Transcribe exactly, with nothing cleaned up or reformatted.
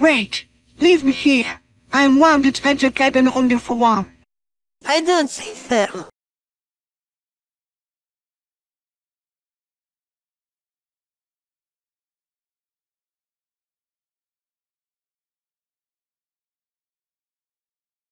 Wait, leave me here. I want to educate an only for one. I don't see them.